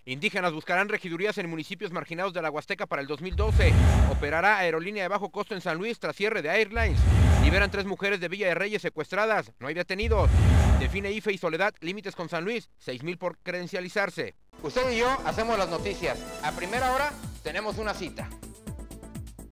Indígenas buscarán regidurías en municipios marginados de la Huasteca para el 2012. Operará aerolínea de bajo costo en San Luis tras cierre de Airlines. Liberan 3 mujeres de Villa de Reyes secuestradas. No hay detenidos. Define IFE y Soledad límites con San Luis. 6,000 por credencializarse. Usted y yo hacemos las noticias. A primera hora tenemos una cita.